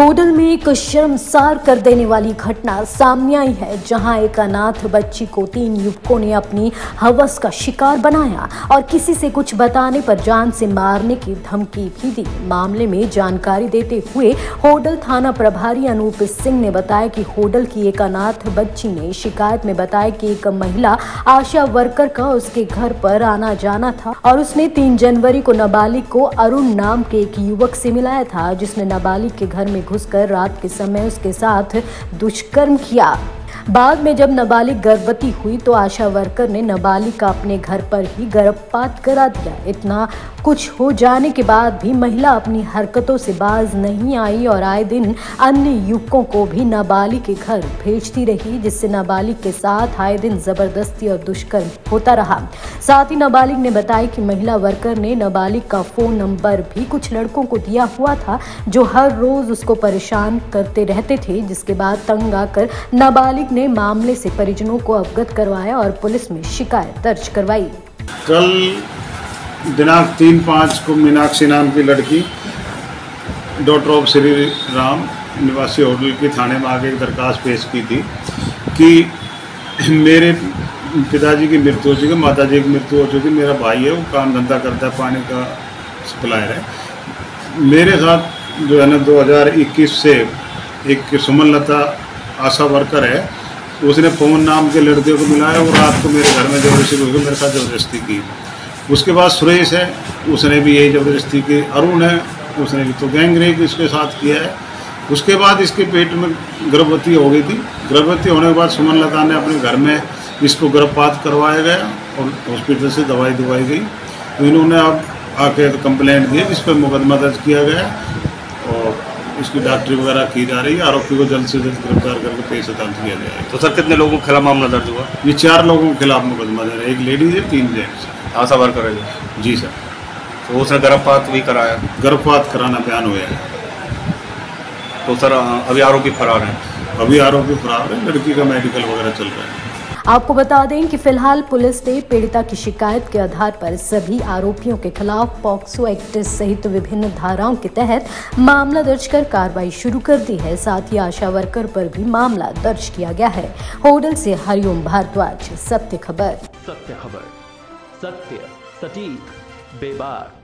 होडल में एक शर्मसार कर देने वाली घटना सामने आई है, जहां एक अनाथ बच्ची को 3 युवकों ने अपनी हवस का शिकार बनाया और किसी से कुछ बताने पर जान से मारने की धमकी भी दी। मामले में जानकारी देते हुए होडल थाना प्रभारी अनूप सिंह ने बताया कि होडल की एक अनाथ बच्ची ने शिकायत में बताया कि एक महिला आशा वर्कर का उसके घर पर आना जाना था और उसने 3 जनवरी को नाबालिग को अरुण नाम के एक युवक से मिलाया था, जिसने नाबालिग के घर में घुसकर रात के समय उसके साथ दुष्कर्म किया। बाद में जब नाबालिग गर्भवती हुई तो आशा वर्कर ने नाबालिग का अपने घर पर ही गर्भपात करा दिया। इतना कुछ हो जाने के बाद भी महिला अपनी हरकतों से बाज नहीं आई और आए दिन अन्य युवकों को भी नाबालिग के घर भेजती रही, जिससे नाबालिग के साथ आए दिन जबरदस्ती और दुष्कर्म होता रहा। साथ ही नाबालिग ने बताया कि महिला वर्कर ने नाबालिग का फोन नंबर भी कुछ लड़कों को दिया हुआ था, जो हर रोज उसको परेशान करते रहते थे, जिसके बाद तंग आकर नाबालिग ने मामले से परिजनों को अवगत करवाया और पुलिस में शिकायत दर्ज करवाई। कल दिनांक 3/5 को मीनाक्षी नाम की लड़की डॉटर ऑफ श्री राम निवासी होटल की थाने में आगे एक दरखास्त पेश की थी कि मेरे पिताजी की मृत्यु हो चुकी, माताजी की मृत्यु हो चुकी, मेरा भाई है वो काम धंधा करता है, पानी का सप्लायर है। मेरे साथ जो है ना 2021 से एक सुमनलता आशा वर्कर है, उसने पवन नाम के लड़के को मिलाया और रात को मेरे घर में जबरदस्ती होकर मेरे साथ जबरदस्ती की। उसके बाद सुरेश है, उसने भी यही जबरदस्ती की। अरुण है, उसने भी तो गैंग रेप इसके साथ किया है। उसके बाद इसके पेट में गर्भवती हो गई थी। गर्भवती होने के बाद सुमनलता ने अपने घर में इसको गर्भपात करवाया गया और हॉस्पिटल से दवाई दिवाई गई। तो इन्होंने अब आके कंप्लेंट दी, जिस पर मुकदमा दर्ज किया गया और इसकी डॉक्टरी वगैरह की जा रही है। आरोपी को जल्द से जल्द गिरफ्तार करके पेश अदालत किया जाएगा। तो सर कितने लोगों के खिलाफ मामला दर्ज हुआ? ये 4 लोगों के खिलाफ मुकदमा दर्ज है, एक लेडीज है, 3 जेंट्स। आशा वर्कर है जी सर। तो उसने गर्भपात भी कराया? गर्भपात कराना बयान हुआ है। तो सर अभी आरोपी फरार है? अभी आरोपी फरार है, लड़की का मेडिकल वगैरह चल रहा है। आपको बता दें कि फिलहाल पुलिस ने पीड़िता की शिकायत के आधार पर सभी आरोपियों के खिलाफ पॉक्सो एक्ट सहित विभिन्न धाराओं के तहत मामला दर्ज कर कार्रवाई शुरू कर दी है। साथ ही आशा वर्कर पर भी मामला दर्ज किया गया है। होडल से हरिओम भारद्वाज, सत्य खबर। सत्य खबर, सत्य, सटीक, बेबाक।